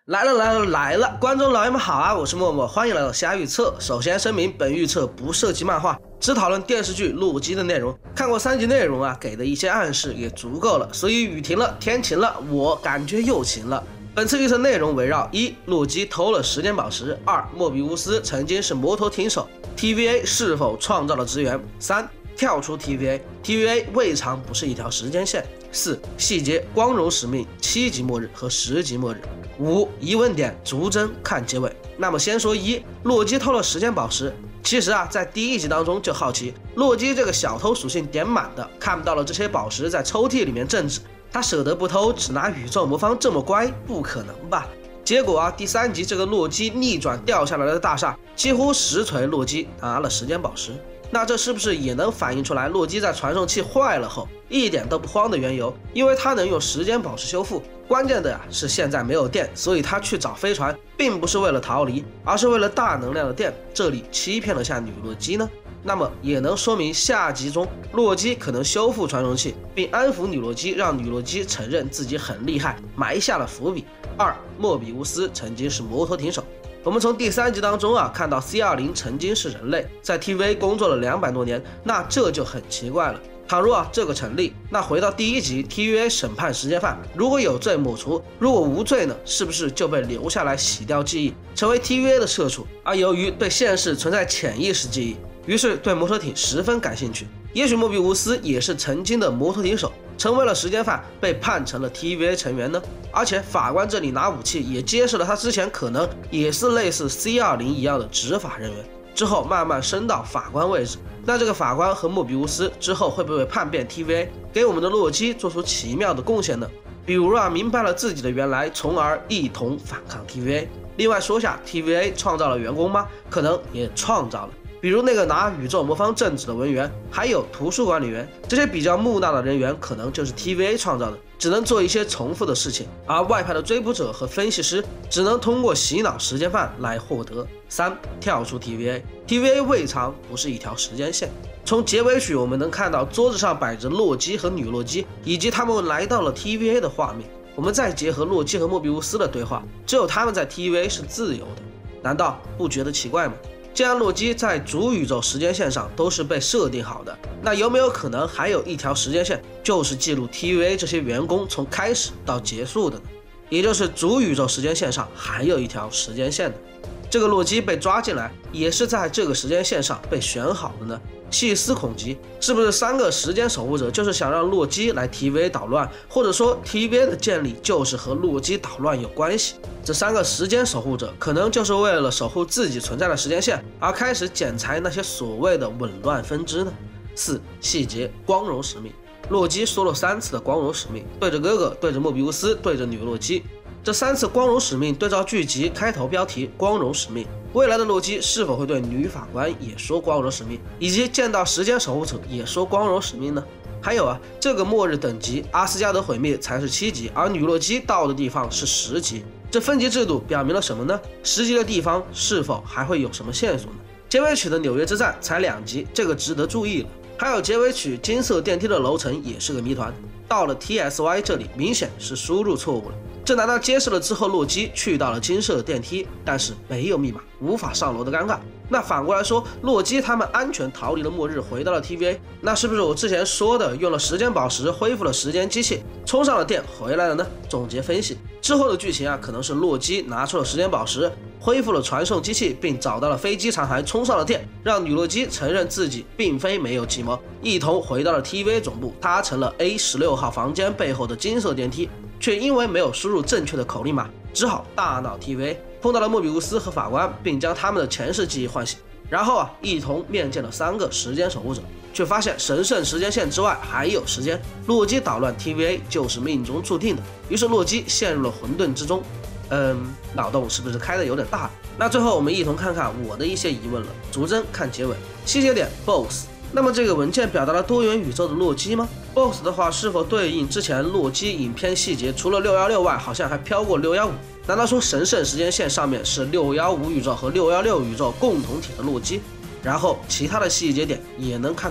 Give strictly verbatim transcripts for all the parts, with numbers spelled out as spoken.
来了来了来了！观众老爷们好啊，我是默默，欢迎来到瞎预测。首先声明，本预测不涉及漫画，只讨论电视剧《洛基》的内容。看过三集内容啊，给的一些暗示也足够了。所以雨停了，天晴了，我感觉又晴了。本次预测内容围绕一，洛基偷了时间宝石；二，莫比乌斯曾经是摩托艇手 ，T V A 是否创造了资源；三，跳出 T V A，T V A 未尝不是一条时间线；四，细节光荣使命七级末日和十级末日。五疑问点逐帧看结尾。那么先说一，洛基偷了时间宝石。其实啊，在第一集当中就好奇，洛基这个小偷属性点满的，看到了这些宝石在抽屉里面静止，他舍得不偷，只拿宇宙魔方这么乖，不可能吧？结果啊，第三集这个洛基逆转掉下来的大厦，几乎实锤洛基拿了时间宝石。那这是不是也能反映出来洛基在传送器坏了后一点都不慌的缘由？因为他能用时间宝石修复。关键的呀是现在没有电，所以他去找飞船，并不是为了逃离，而是为了大能量的电。这里欺骗了下女洛基呢？那么也能说明下集中洛基可能修复传送器，并安抚女洛基，让女洛基承认自己很厉害，埋下了伏笔。二，莫比乌斯曾经是摩托艇手。我们从第三集当中啊看到 C 二十 曾经是人类，在 T V A 工作了两百多年，那这就很奇怪了。倘若啊这个成立，那回到第一集 T V A 审判时间犯，如果有罪抹除，如果无罪呢，是不是就被留下来洗掉记忆，成为 T V A 的社畜？而由于对现世存在潜意识记忆，于是对摩托艇十分感兴趣。也许莫比乌斯也是曾经的摩托艇手，成为了时间犯，被判成了 T V A 成员呢？而且法官这里拿武器也揭示了他之前可能也是类似 C 二十 一样的执法人员，之后慢慢升到法官位置。那这个法官和莫比乌斯之后会不会叛变 T V A， 给我们的洛基做出奇妙的贡献呢？比如啊，明白了自己的原来，从而一同反抗 T V A。另外说下 T V A 创造了员工吗？可能也创造了。比如那个拿宇宙魔方镇止的文员，还有图书管理员，这些比较木讷的人员可能就是 T V A 创造的，只能做一些重复的事情，而外派的追捕者和分析师只能通过洗脑时间犯来获得。三，跳出 T V A，T V A 未尝不是一条时间线。从结尾曲我们能看到桌子上摆着洛基和女洛基以及他们来到了 T V A 的画面，我们再结合洛基和莫比乌斯的对话，只有他们在 T V A 是自由的，难道不觉得奇怪吗？既然洛基在主宇宙时间线上都是被设定好的，那有没有可能还有一条时间线，就是记录 T V A 这些员工从开始到结束的呢？也就是主宇宙时间线上还有一条时间线的。这个洛基被抓进来，也是在这个时间线上被选好的呢？细思恐极，是不是三个时间守护者就是想让洛基来 T V A 捣乱，或者说 T V A 的建立就是和洛基捣乱有关系？这三个时间守护者可能就是为了守护自己存在的时间线，而开始剪裁那些所谓的紊乱分支呢？四，细节光荣使命。洛基说了三次的光荣使命，对着哥哥，对着莫比乌斯，对着女洛基。这三次光荣使命对照剧集开头标题光荣使命，未来的洛基是否会对女法官也说光荣使命，以及见到时间守护者也说光荣使命呢？还有啊，这个末日等级阿斯加德毁灭才是七级，而女洛基到的地方是十级，这分级制度表明了什么呢？十级的地方是否还会有什么线索呢？结尾曲的纽约之战才两级，这个值得注意了。还有结尾曲金色电梯的楼层也是个谜团，到了 T S Y 这里明显是输入错误了。这难道揭示了之后洛基去到了金色电梯，但是没有密码，无法上楼的尴尬？那反过来说，洛基他们安全逃离了末日，回到了 T V A， 那是不是我之前说的用了时间宝石恢复了时间机器，充上了电回来了呢？总结分析之后的剧情啊，可能是洛基拿出了时间宝石，恢复了传送机器，并找到了飞机残骸，充上了电，让女洛基承认自己并非没有计谋，一同回到了 T V A 总部，搭乘了 A 十六号房间背后的金色电梯，却因为没有输入正确的口令码，只好大闹 T V A， 碰到了莫比乌斯和法官，并将他们的前世记忆唤醒，然后啊一同面见了三个时间守护者，却发现神圣时间线之外还有时间，洛基捣乱 T V A 就是命中注定的，于是洛基陷入了混沌之中。嗯，脑洞是不是开的有点大？那最后我们一同看看我的一些疑问了，逐帧看结尾。细节点 B O S S， 那么这个文件表达了多元宇宙的洛基吗？ B O S S 的话是否对应之前洛基影片细节，除了六一六外好像还飘过六一五，难道说神圣时间线上面是六一五宇宙和六一六宇宙共同体的洛基？然后其他的细节点也能看到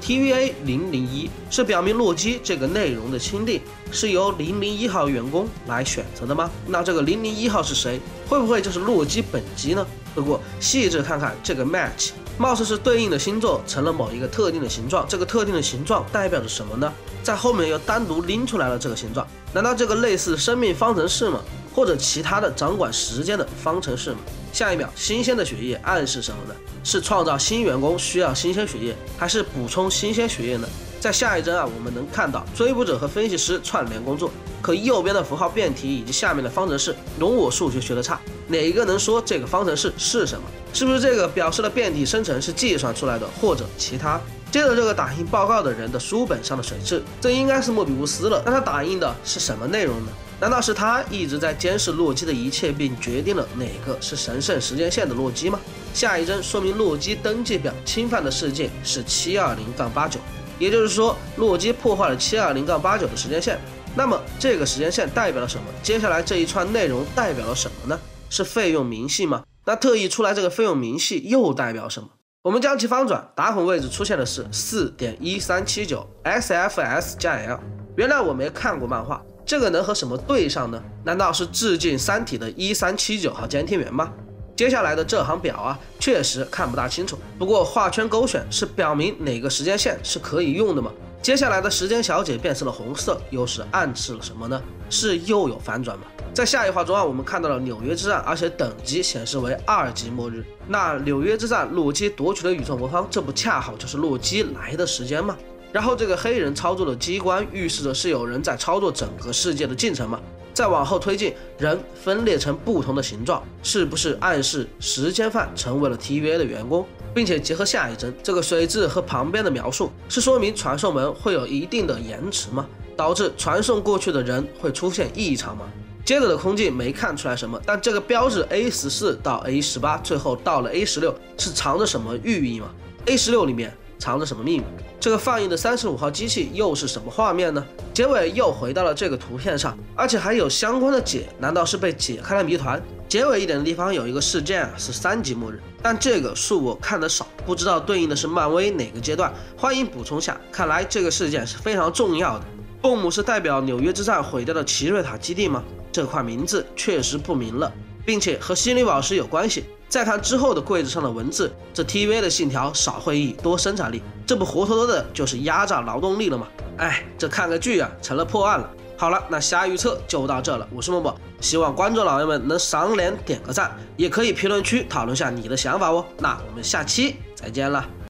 T V A 零零一是表明洛基这个内容的钦定是由零零一号员工来选择的吗？那这个零零一号是谁？会不会就是洛基本机呢？不过细致看看这个 match， 貌似是对应的星座成了某一个特定的形状，这个特定的形状代表着什么呢？在后面又单独拎出来了这个形状，难道这个类似生命方程式吗？或者其他的掌管时间的方程式吗？下一秒，新鲜的血液暗示什么呢？是创造新员工需要新鲜血液，还是补充新鲜血液呢？在下一帧啊，我们能看到追捕者和分析师串联工作，可右边的符号变体以及下面的方程式，容我数学学的差，哪一个能说这个方程式是什么？是不是这个表示了变体生成是计算出来的，或者其他？接着这个打印报告的人的书本上的水渍，这应该是莫比乌斯了。那他打印的是什么内容呢？难道是他一直在监视洛基的一切，并决定了哪个是神圣时间线的洛基吗？下一帧说明洛基登记表侵犯的事件是 七二零八九， 也就是说洛基破坏了 七二零八九 的时间线。那么这个时间线代表了什么？接下来这一串内容代表了什么呢？是费用明细吗？那特意出来这个费用明细又代表什么？我们将其翻转，打孔位置出现的是 四点一三七九 S F S 加 L。 原来我没看过漫画，这个能和什么对上呢？难道是致敬三体的一三七九号监听员吗？接下来的这行表啊，确实看不大清楚，不过画圈勾选是表明哪个时间线是可以用的吗？接下来的时间小姐变成了红色，又是暗示了什么呢？是又有反转吗？在下一话中啊，我们看到了纽约之战，而且等级显示为二级末日。那纽约之战，洛基夺取了宇宙魔方，这不恰好就是洛基来的时间吗？然后这个黑人操作的机关预示着是有人在操作整个世界的进程吗？再往后推进，人分裂成不同的形状，是不是暗示时间犯成为了 T V A 的员工？并且结合下一帧，这个水渍和旁边的描述，是说明传送门会有一定的延迟吗？导致传送过去的人会出现异常吗？接着的空镜没看出来什么，但这个标志 A 十四 到 A 十八， 最后到了 A 十六， 是藏着什么寓意吗？ A 十六 里面藏着什么秘密？这个放映的三十五号机器又是什么画面呢？结尾又回到了这个图片上，而且还有相关的解，难道是被解开了谜团？结尾一点的地方有一个事件啊，是三级末日，但这个恕我看得少，不知道对应的是漫威哪个阶段，欢迎补充下。看来这个事件是非常重要的。蹦姆是代表纽约之战毁掉的奇瑞塔基地吗？这块名字确实不明了，并且和心灵宝石有关系。再看之后的柜子上的文字，这 T V A 的信条少会议多生产力，这不活脱脱的就是压榨劳动力了吗？哎，这看个剧啊成了破案了。好了，那瞎预测就到这了，我是默默，希望观众老爷们能赏脸点个赞，也可以评论区讨论下你的想法哦。那我们下期再见了。